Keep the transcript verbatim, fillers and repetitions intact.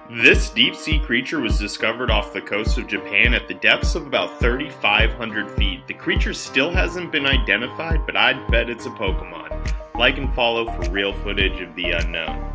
This deep-sea creature was discovered off the coast of Japan at the depths of about thirty-five hundred feet. The creature still hasn't been identified, but I'd bet it's a Pokemon. Like and follow for real footage of the unknown.